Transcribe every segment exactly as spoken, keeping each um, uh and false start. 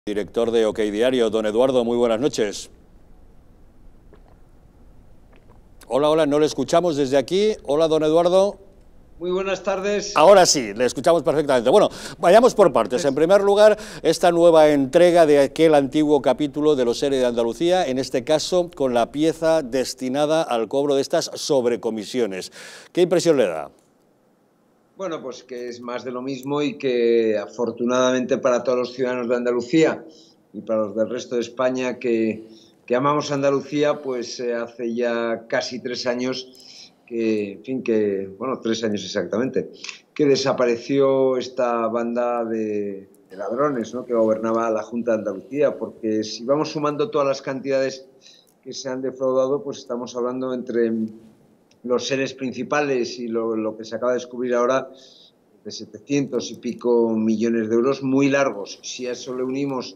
Director de OK Diario, don Eduardo, muy buenas noches. Hola, hola, no le escuchamos desde aquí. Hola, don Eduardo. Muy buenas tardes. Ahora sí, le escuchamos perfectamente. Bueno, vayamos por partes. En primer lugar, esta nueva entrega de aquel antiguo capítulo de los ERE de Andalucía, en este caso con la pieza destinada al cobro de estas sobrecomisiones. ¿Qué impresión le da? Bueno, pues que es más de lo mismo y que afortunadamente para todos los ciudadanos de Andalucía y para los del resto de España que, que amamos Andalucía, pues eh, hace ya casi tres años que, en fin, que, bueno, tres años exactamente, que desapareció esta banda de, de ladrones, ¿no?, que gobernaba la Junta de Andalucía, porque si vamos sumando todas las cantidades que se han defraudado, pues estamos hablando entre los seres principales y lo, lo que se acaba de descubrir ahora, de setecientos y pico millones de euros, muy largos. Si a eso le unimos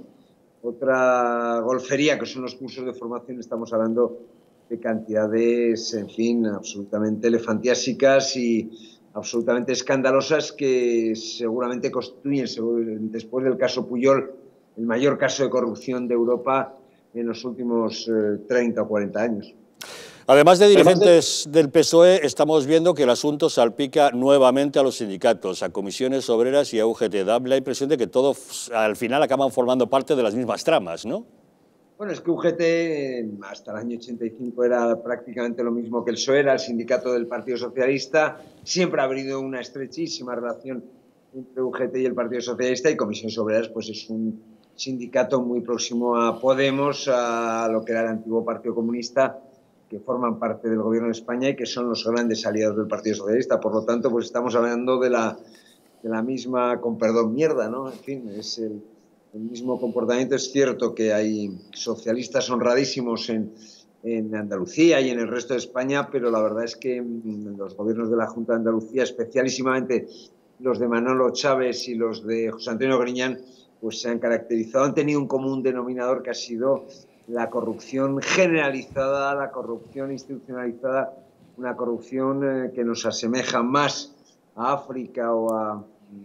otra golfería, que son los cursos de formación, estamos hablando de cantidades, en fin, absolutamente elefantiásicas y absolutamente escandalosas, que seguramente constituyen, después del caso Pujol, el mayor caso de corrupción de Europa en los últimos eh, treinta o cuarenta años. Además de dirigentes del P S O E, estamos viendo que el asunto salpica nuevamente a los sindicatos, a comisiones obreras y a U G T. Da la impresión de que todos al final acaban formando parte de las mismas tramas, ¿no? Bueno, es que U G T hasta el año ochenta y cinco era prácticamente lo mismo que el P S O E, era el sindicato del Partido Socialista. Siempre ha habido una estrechísima relación entre U G T y el Partido Socialista, y Comisiones Obreras pues es un sindicato muy próximo a Podemos, a lo que era el antiguo Partido Comunista, que forman parte del gobierno de España y que son los grandes aliados del Partido Socialista. Por lo tanto, pues estamos hablando de la, de la misma, con perdón, mierda, ¿no? En fin, es el, el mismo comportamiento. Es cierto que hay socialistas honradísimos en, en Andalucía y en el resto de España, pero la verdad es que los gobiernos de la Junta de Andalucía, especialísimamente los de Manolo Chávez y los de José Antonio Griñán, pues se han caracterizado, han tenido un común denominador que ha sido la corrupción generalizada, la corrupción institucionalizada, una corrupción eh, que nos asemeja más a África o a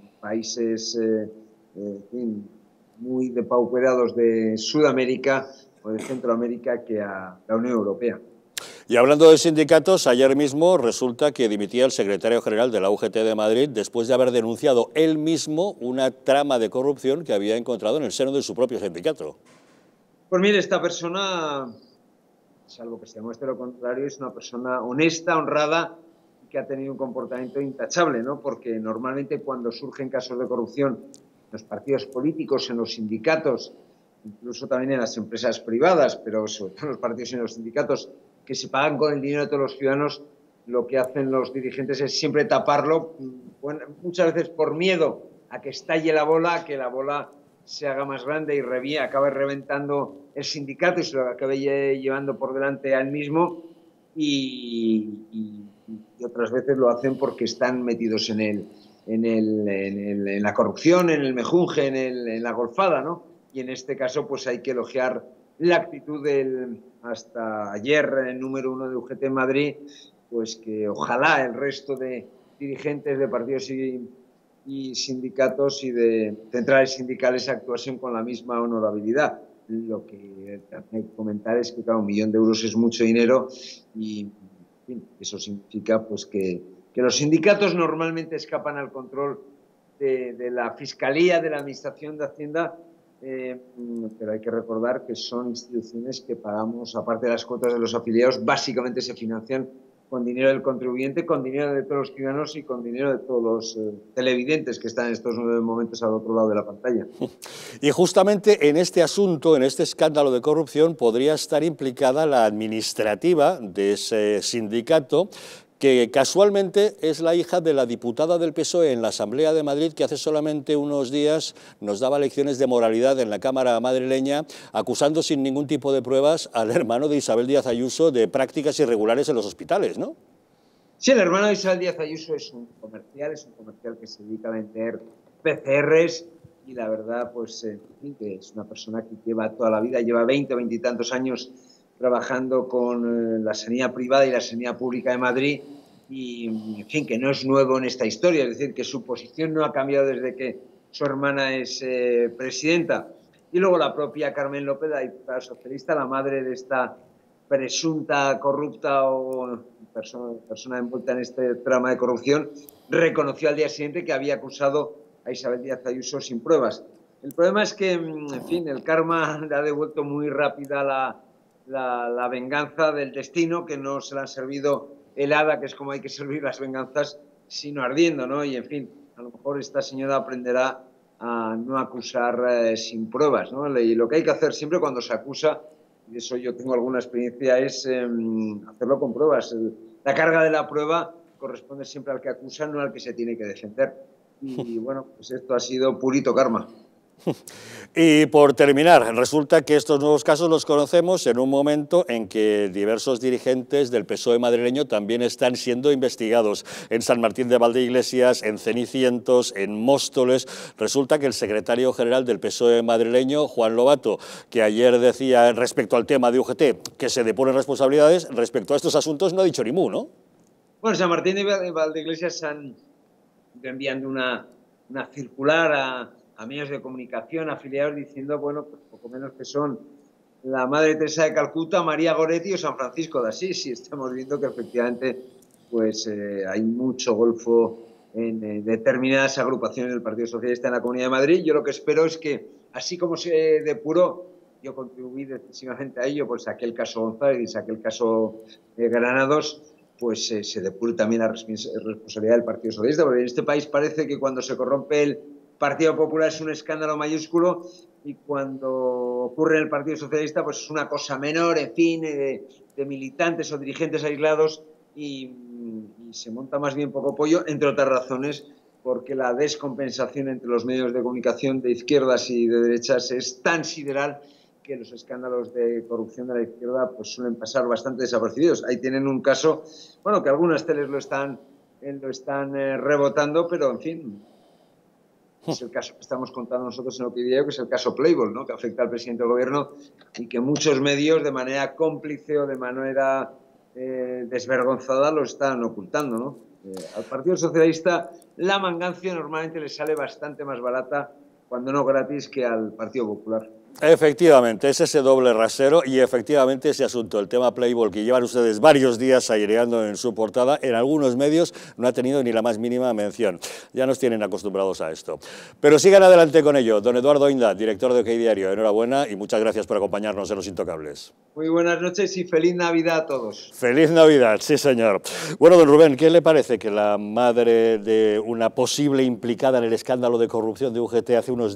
países eh, eh, en fin, muy depauperados de Sudamérica o de Centroamérica que a la Unión Europea. Y hablando de sindicatos, ayer mismo resulta que dimitía el secretario general de la U G T de Madrid después de haber denunciado él mismo una trama de corrupción que había encontrado en el seno de su propio sindicato. Pues mire, esta persona, salvo que se demuestre lo contrario, es una persona honesta, honrada, que ha tenido un comportamiento intachable, ¿no? Porque normalmente cuando surgen casos de corrupción en los partidos políticos, en los sindicatos, incluso también en las empresas privadas, pero sobre todo en los partidos y en los sindicatos, que se pagan con el dinero de todos los ciudadanos, lo que hacen los dirigentes es siempre taparlo, bueno, muchas veces por miedo a que estalle la bola, a que la bola se haga más grande y reví, acabe reventando el sindicato y se lo acabe llevando por delante a él mismo, y, y, y otras veces lo hacen porque están metidos en, el, en, el, en, el, en la corrupción, en el mejunje, en, el, en la golfada, ¿no? Y en este caso pues hay que elogiar la actitud del hasta ayer el número uno de U G T en Madrid, pues que ojalá el resto de dirigentes de partidos y y sindicatos y de centrales sindicales actuasen con la misma honorabilidad. Lo que hay que comentar es que, claro, un millón de euros es mucho dinero y, en fin, eso significa pues que, que los sindicatos normalmente escapan al control de, de la Fiscalía, de la Administración de Hacienda, eh, pero hay que recordar que son instituciones que pagamos, aparte de las cuotas de los afiliados, básicamente se financian con dinero del contribuyente, con dinero de todos los ciudadanos y con dinero de todos los eh, televidentes que están en estos nueve momentos al otro lado de la pantalla. Y justamente en este asunto, en este escándalo de corrupción, podría estar implicada la administrativa de ese sindicato, que casualmente es la hija de la diputada del P S O E en la Asamblea de Madrid, que hace solamente unos días nos daba lecciones de moralidad en la Cámara madrileña, acusando sin ningún tipo de pruebas al hermano de Isabel Díaz Ayuso de prácticas irregulares en los hospitales, ¿no? Sí, el hermano de Isabel Díaz Ayuso es un comercial, es un comercial que se dedica a vender P C Rs, y la verdad, pues, eh, que es una persona que lleva toda la vida, lleva veinte o veintitantos años trabajando con eh, la sanidad privada y la sanidad pública de Madrid, y, en fin, que no es nuevo en esta historia, es decir, que su posición no ha cambiado desde que su hermana es eh, presidenta. Y luego la propia Carmen López, la diputada socialista, la madre de esta presunta corrupta o persona, persona envuelta en este trama de corrupción, reconoció al día siguiente que había acusado a Isabel Díaz Ayuso sin pruebas. El problema es que, en fin, el karma le ha devuelto muy rápida la, la, la venganza del destino, que no se le han servido helada, que es como hay que servir las venganzas, sino ardiendo, ¿no? Y, en fin, a lo mejor esta señora aprenderá a no acusar eh, sin pruebas, ¿no? Y lo que hay que hacer siempre cuando se acusa, y de eso yo tengo alguna experiencia, es eh, hacerlo con pruebas. La carga de la prueba corresponde siempre al que acusa, no al que se tiene que defender. Y bueno, pues esto ha sido purito karma. Y por terminar, resulta que estos nuevos casos los conocemos en un momento en que diversos dirigentes del P S O E madrileño también están siendo investigados. En San Martín de Valdeiglesias, en Cenicientos, en Móstoles. Resulta que el secretario general del P S O E madrileño, Juan Lobato, que ayer decía respecto al tema de U G T que se depuren responsabilidades, respecto a estos asuntos no ha dicho ni mu, ¿no? Bueno, San Martín de Valdeiglesias han ido enviando una, una circular a a medios de comunicación afiliados diciendo, bueno, pues poco menos que son la Madre Teresa de Calcuta, María Goretti o San Francisco de Asís, y estamos viendo que efectivamente pues eh, hay mucho golfo en eh, determinadas agrupaciones del Partido Socialista en la Comunidad de Madrid. Yo lo que espero es que, así como se depuró, yo contribuí decisivamente a ello, pues saqué el caso González y saqué el caso eh, Granados, pues eh, se depure también la responsabilidad del Partido Socialista, porque en este país parece que cuando se corrompe el Partido Popular es un escándalo mayúsculo y cuando ocurre en el Partido Socialista pues es una cosa menor, en fin, de, de militantes o dirigentes aislados y, y se monta más bien poco pollo, entre otras razones, porque la descompensación entre los medios de comunicación de izquierdas y de derechas es tan sideral que los escándalos de corrupción de la izquierda pues suelen pasar bastante desapercibidos. Ahí tienen un caso, bueno, que algunas teles lo están, lo están eh, rebotando, pero en fin, es el caso que estamos contando nosotros en Opideo, que es el caso Playboy, ¿no? Que afecta al presidente del gobierno y que muchos medios de manera cómplice o de manera eh, desvergonzada lo están ocultando, ¿no? Eh, al Partido Socialista la mangancia normalmente le sale bastante más barata, cuando no gratis, que al Partido Popular. Efectivamente, es ese doble rasero y efectivamente ese asunto, el tema Playboy, que llevan ustedes varios días aireando en su portada, en algunos medios no ha tenido ni la más mínima mención. Ya nos tienen acostumbrados a esto. Pero sigan adelante con ello. Don Eduardo Inda, director de OK Diario, enhorabuena y muchas gracias por acompañarnos en Los Intocables. Muy buenas noches y feliz Navidad a todos. Feliz Navidad, sí señor. Bueno, don Rubén, ¿qué le parece que la madre de una posible implicada en el escándalo de corrupción de U G T hace unos